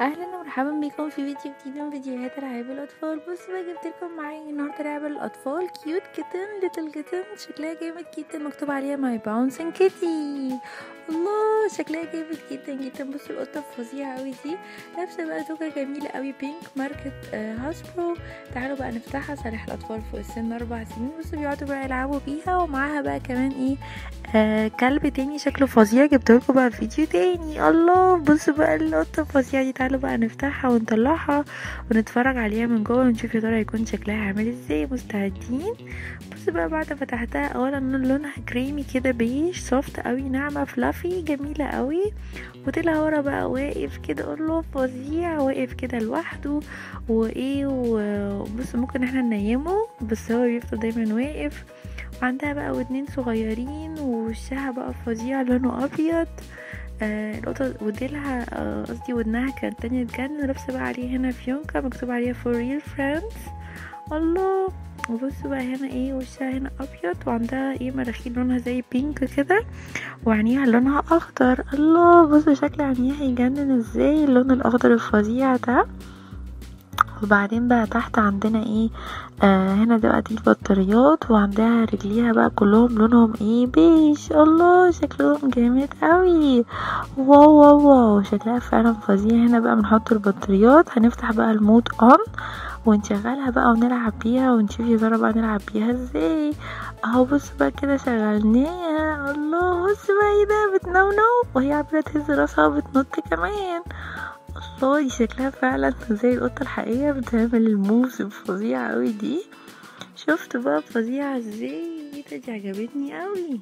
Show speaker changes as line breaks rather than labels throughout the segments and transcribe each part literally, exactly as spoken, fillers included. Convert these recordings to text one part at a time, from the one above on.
اهلا ومرحبا بكم في فيديو جديد من فيديوهات العاب الاطفال. بصوا بقى جبت لكم معايا النهارده لعبه للاطفال كيوت كيتن ليتل كيتن، شكلها جامد جدا، مكتوب عليها ماي باونسين كيتي. الله شكلها جامد جدا جدا. بصوا القطه فظيعه قوي دي، لابسه بقى توكه جميله قوي بينك ماركه آه هاسبرو. تعالوا بقى نفتحها. صالح الاطفال فوق السن اربع سنين. بصوا بيقعدوا بقى يلعبوا بيها، ومعاها بقى كمان ايه آه كلب تاني شكله فظيع، جبتهولكوا بقى في فيديو تاني. الله بصوا بقى القطه الفظيعه دي. تعالوا بقى نفتحها ونطلعها ونتفرج عليها من جوه ونشوف يا ترى هيكون شكلها عامل ازاي. مستعدين؟ بصوا بقى بعد ما فتحتها، اولا لونها كريمي كده بيج سوفت قوي، ناعمه فلافي جميله قوي. وطلع ورا بقى واقف كده، الله فظيع، واقف كده لوحده وايه. وبصوا ممكن احنا ننيمه بس هو بيفضل دايما واقف. وعندها بقى ودنين صغيرين، ووشها بقى فظيع لونه ابيض. آه القطة وديلها آه، قصدي ودنها كانت تانية تجنن. لابسة بقى عليه هنا فيونكة مكتوب عليها for real friends. الله. وبصوا بقى هنا ايه، وشها هنا ابيض، وعندها ايه مراخير لونها زي بينك كده، وعينيها لونها اخضر. الله بصوا شكل عينيها يجنن ازاي، اللون الاخضر الفظيع ده. وبعدين بقى تحت عندنا ايه آه هنا ده بقى دي البطاريات، وعندها رجليها بقى كلهم لونهم ايه بيج. الله شكلهم جامد قوي. واو واو واو شكلها فعلا فظيع. هنا بقى بنحط البطاريات، هنفتح بقى المود اون ونشغلها بقى ونلعب بيها ونشوف يا ترى بقى نلعب بيها ازاي. اهو بصوا بقى كده شغلناها. الله بصوا بقى ايه ده، بتنونو وهي عمالة تهز راسها وبتنط كمان. الله دي شكلها فعلا زي القطة الحقيقية، بتعمل الموز الفظيعة اوي دي. شفت بقى فظيعة ازاي؟ ايه ده، دي عجبتني اوي.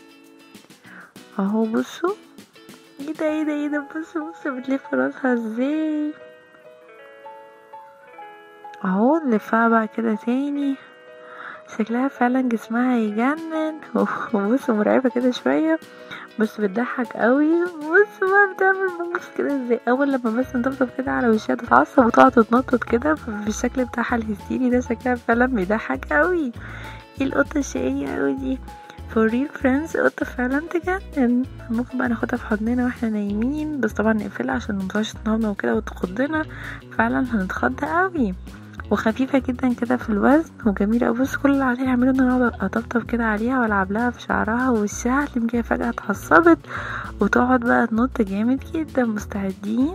اهو بصوا ايه ده ايه ده ايه ده، بصوا بصوا بتلف راسها ازاي. اهو نلفها بقى كده تاني. شكلها فعلا جسمها يجنن. وبصوا مرعبة كده شوية بس بتضحك قوي. بص بقى بتعمل موقف كده ازاي، اول لما بس نطبطب كده على وشها تتعصب وتقعد تتنطط كده بالشكل بتاعها الهستيري ده. شكلها فعلا بيضحك قوي. ايه القطة الشقية قوي دي، for real friends، قطة فعلا تجنن. ممكن بقى ناخدها في حضننا واحنا نايمين، بس طبعا نقفلها عشان متبقاش تنهضنا وكده وتخضنا. فعلا هنتخض قوي. وخفيفة جدا كده في الوزن وجميلة اوي. بص كل اللي عليها اعمله ان انا اقعد اطبطب كده عليها والعب لها في شعرها ووشها، تلاقيها فجأة اتعصبت وتقعد بقى تنط جامد جدا. مستعدين؟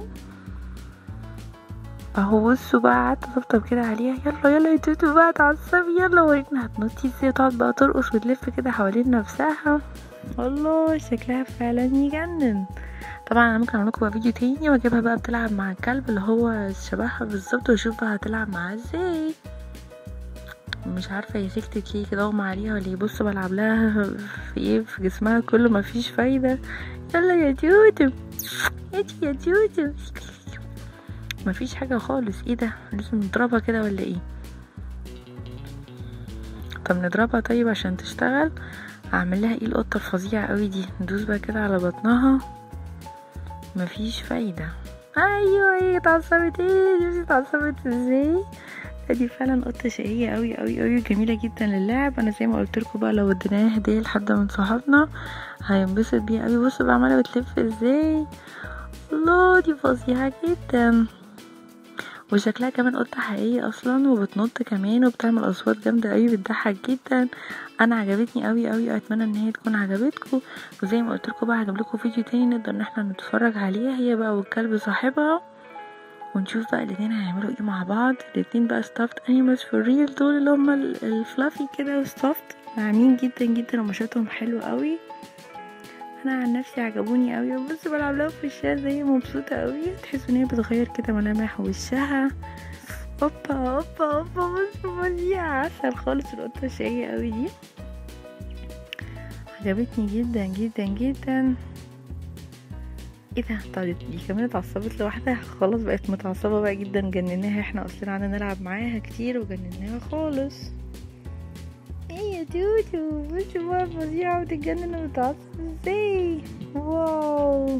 اهو بصوا بقى قعدت اطبطب كده عليها. يلا يلا يا توتو بقى اتعصبي، يلا ورينا هتنطي ازاي. تقعد بقى ترقص وتلف كده حوالين نفسها. الله شكلها فعلا يجنن. طبعا انا ممكن اعمل لكم بقى فيديو تاني واجيبها بقى بتلعب مع الكلب اللي هو شبهها بالظبط، واشوف بقى هتلعب معاه ازاي. مش عارفه هي سكتت ليه كده، اغمى عليها ولا يبص بلعب لها في ايه في جسمها كله، مفيش فايده. يلا يا توتو اتي يا توتو، مفيش حاجه خالص. ايه ده، لازم نضربها كده ولا ايه؟ طب نضربها طيب عشان تشتغل. اعمل لها ايه القطه الفظيعه قوي دي، ندوس بقى كده على بطنها، مفيش فايده. ايوه هي اتعصبت. ايه شوفي اتعصبت ازاي. دي فعلا قطه شقيه قوي قوي قوي، جميله جدا للعب. انا زي ما قلت لكم بقى لو اديناها هديه لحد من صحابنا هينبسط بيها قوي. بصوا بقى عماله بتلف ازاي. الله دي فظيعه جدا، وشكلها كمان قطه حقيقيه اصلا، وبتنط كمان وبتعمل اصوات جامده قوي، بتضحك جدا. انا عجبتني قوي قوي، اتمنى ان هي تكون عجبتكم. وزي ما قلت لكم بقى هجيب لكم فيديو تاني نقدر ان احنا نتفرج عليها هي بقى والكلب صاحبها، ونشوف بقى الاتنين هيعملوا ايه مع بعض. الاتنين بقى stuffed animals for real، دول اللي هما الفلافي كده وستافت، ناعمين جدا جدا ومشاتهم حلو قوي. انا عن نفسي عجبوني قوي. وبص بلعب لها في وشها زي مبسوطه قوي، تحس ان هي بتغير كده ملامح وشها. اوبا اوبا اوبا بص فظيعه، عسل خالص القطه الشقيه قوي دي، عجبتني جدا جدا جدا. ايه ده، طيب دي كمان اتعصبت لوحدها خلاص، بقت متعصبه بقى جدا. جنناها، احنا اصلا قعدنا نلعب معاها كتير وجنناها خالص. ايه يا توتو بصوا بقى فظيعه وتتجنن وتتعصب ازاي. واو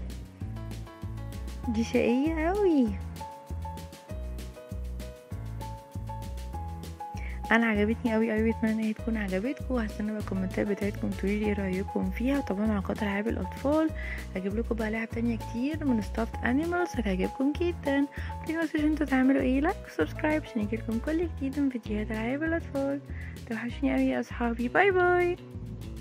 دي شقيه قوي. انا عجبتني قوي قوي، اتمنى ان هي تكون عجبتكم. هستنى بقى الكومنتات بتاعتكم تقولوا لي ايه رايكم فيها. طبعا عن قطع العاب الاطفال هجيب لكم بقى لعب تانية كتير من ستافت انيمالز هتعجبكم جدا. بليز ما تنسوش انتوا تعملوا ايه لايك وسبسكرايب عشان يجيلكم كل جديد من فيديوهات العاب الاطفال. توحشوني قوي يا اصحابي، باي باي.